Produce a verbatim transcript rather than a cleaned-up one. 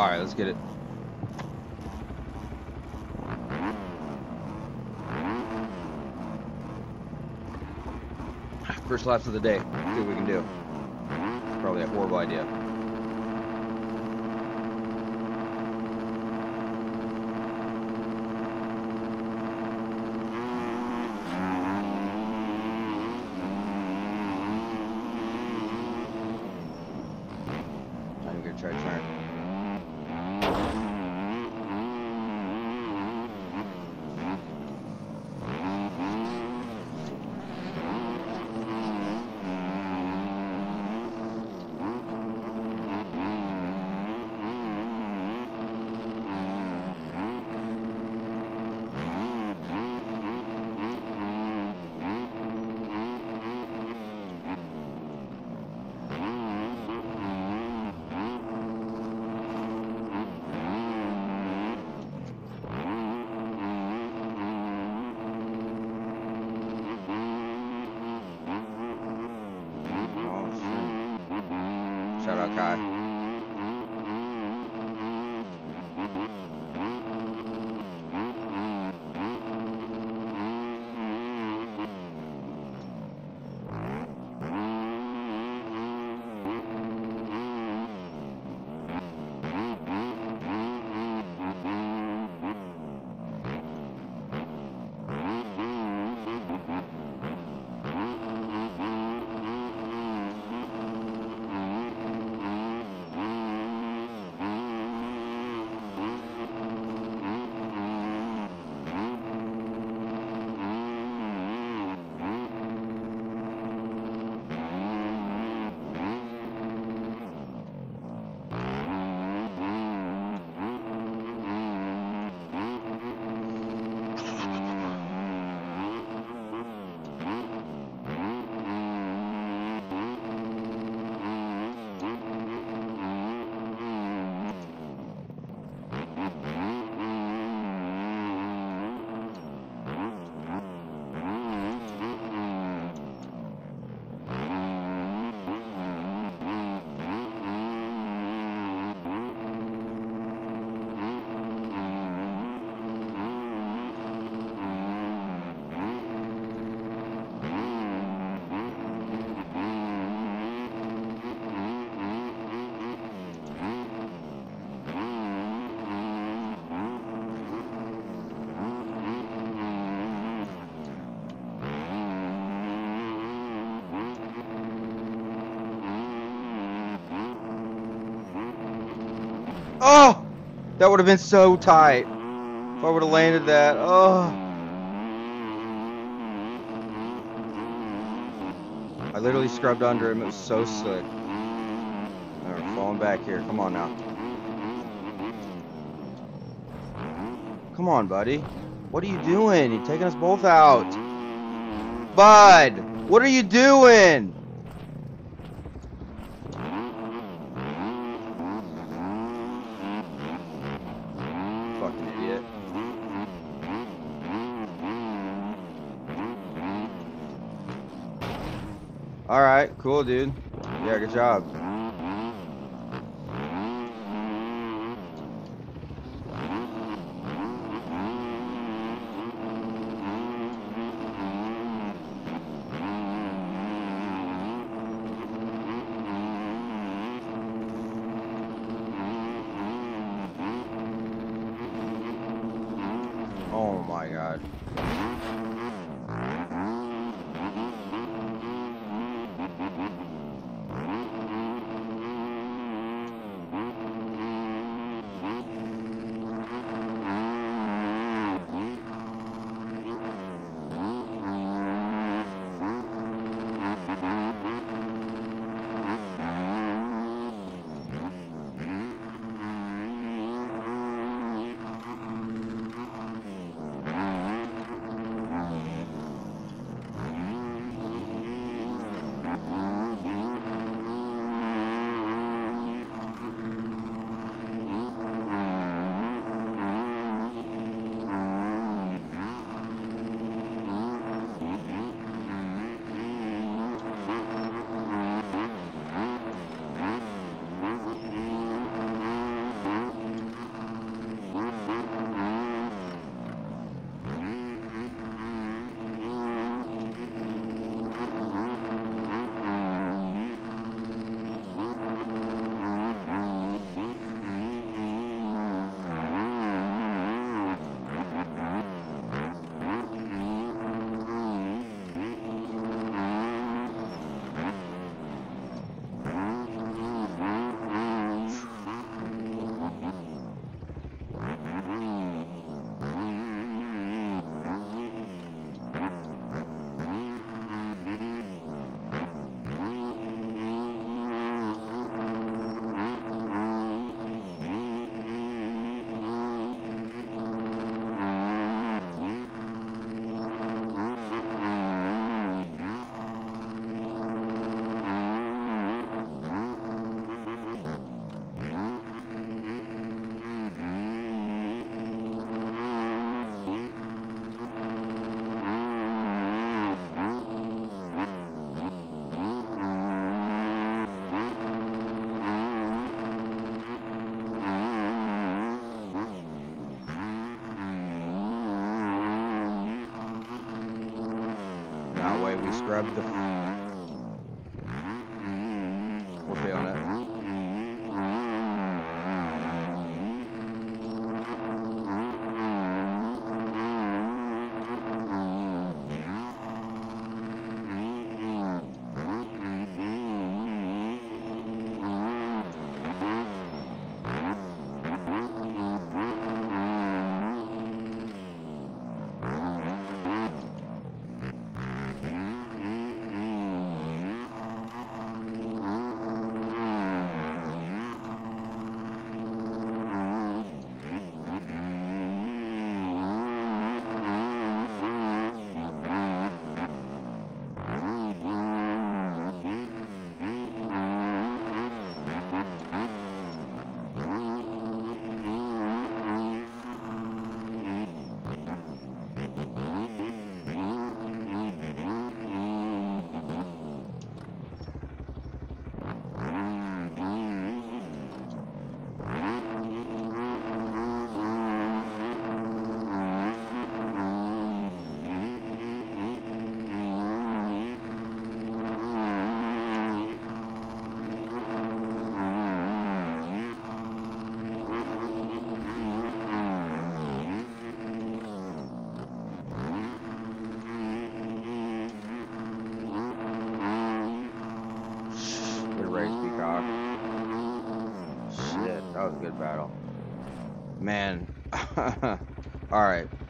Alright, let's get it. First laps of the day. See what we can do. Probably a horrible idea. I'm gonna try to turn. Shout out Kai. Oh! That would have been so tight. If I would have landed that. Oh. I literally scrubbed under him. It was so slick. Alright, we're falling back here. Come on now. Come on, buddy. What are you doing? You're taking us both out. Bud! What are you doing? Fucking idiot. Alright, cool, dude. Yeah, good job. Oh my god. scrub the. We're feeling it. Shit, that was a good battle. Man. Alright.